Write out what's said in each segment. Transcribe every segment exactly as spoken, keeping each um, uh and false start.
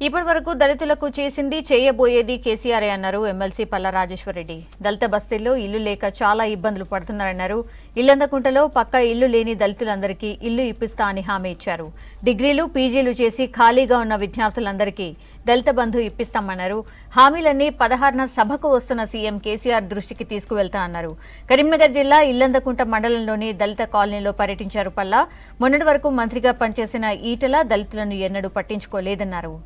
ఇప్పటి వరకు దళితులకు చేసింది చేయబోయేది కేసీఆర్ అన్నారు ఎమ్మెల్సీ పల్లా రాజేశ్వర్ రెడ్డి. దళిత బస్తీల్లో ఇల్లు లేక చాలా ఇబ్బందులు పడుతున్నారన్నారు. ఇల్లందకుంటలో పక్క ఇల్లు లేని దళితులందరికీ ఇల్లు ఇప్పిస్తా అని హామీ ఇచ్చారు. డిగ్రీలు పీజీలు చేసి ఖాళీగా ఉన్న విద్యార్థులందరికీ దళిత బంధు ఇప్పిస్తామన్నారు. హామీలన్నీ పదహారున సభకు వస్తున్న సీఎం కేసీఆర్ దృష్టికి తీసుకువెళ్తా అన్నారు. కరీంనగర్ జిల్లా ఇల్లందకుంట మండలంలోని దళిత కాలనీలో పర్యటించారు పల్లా. మొన్నటి వరకు మంత్రిగా పనిచేసిన ఈటల దళితులను ఎన్నడూ పట్టించుకోలేదన్నారు.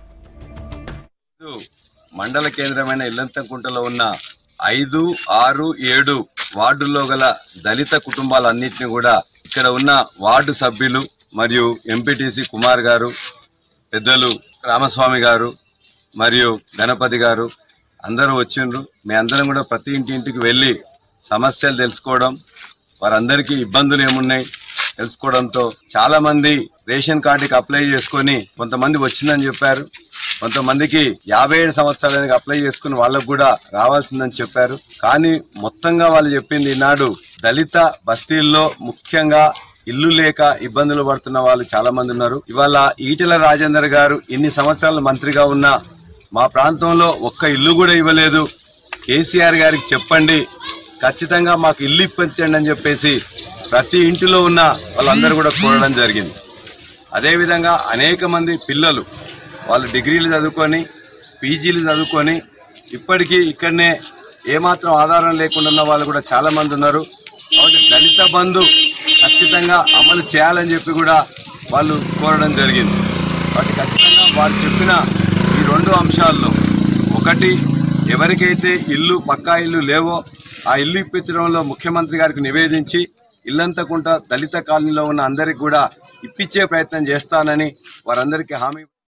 మండల కేంద్రమైన ఇల్లంతకుంటలో ఉన్న ఐదు ఆరు ఏడు వార్డుల్లో గల దళిత కుటుంబాలన్నింటినీ కూడా ఇక్కడ ఉన్న వార్డు సభ్యులు మరియు ఎంపీటీసీ కుమార్ గారు, పెద్దలు రామస్వామి గారు మరియు గణపతి గారు అందరూ వచ్చిండ్రు. మీ అందరం కూడా ప్రతి ఇంటింటికి వెళ్ళి సమస్యలు తెలుసుకోవడం, వారందరికీ ఇబ్బందులు ఏమున్నాయి తెలుసుకోవడంతో చాలా మంది రేషన్ కార్డుకి అప్లై చేసుకొని కొంతమంది వచ్చిందని చెప్పారు. కొంతమందికి యాభై ఏడు సంవత్సరాలకి అప్లై చేసుకుని వాళ్ళకు కూడా రావాల్సిందని చెప్పారు. కానీ మొత్తంగా వాళ్ళు చెప్పింది ఈనాడు దళిత బస్తీల్లో ముఖ్యంగా ఇల్లు లేక ఇబ్బందులు పడుతున్న వాళ్ళు చాలా మంది ఉన్నారు. ఇవాళ ఈటెల రాజేందర్ గారు ఇన్ని సంవత్సరాలు మంత్రిగా ఉన్నా మా ప్రాంతంలో ఒక్క ఇల్లు కూడా ఇవ్వలేదు. కేసీఆర్ గారికి చెప్పండి, ఖచ్చితంగా మాకు ఇల్లు ఇప్పించండి అని చెప్పేసి ప్రతి ఇంటిలో ఉన్న వాళ్ళందరూ కూడా కోరడం జరిగింది. అదేవిధంగా అనేక మంది పిల్లలు వాళ్ళు డిగ్రీలు చదువుకొని పీజీలు చదువుకొని ఇప్పటికీ ఇక్కడనే ఏమాత్రం ఆధారం లేకుండా ఉన్న వాళ్ళు కూడా చాలా మంది ఉన్నారు. కాబట్టి దళిత బంధు ఖచ్చితంగా అమలు చేయాలని చెప్పి కూడా వాళ్ళు కోరడం జరిగింది. కాబట్టి ఖచ్చితంగా వారు చెప్పిన ఈ రెండు అంశాల్లో ఒకటి, ఎవరికైతే ఇల్లు పక్కా ఇల్లు లేవో ఆ ఇల్లు ఇప్పించడంలో ముఖ్యమంత్రి గారికి నివేదించి ఇల్లంతకుంట దళిత కాలనీలో ఉన్న అందరికి కూడా ఇప్పించే ప్రయత్నం చేస్తానని వారందరికీ హామీ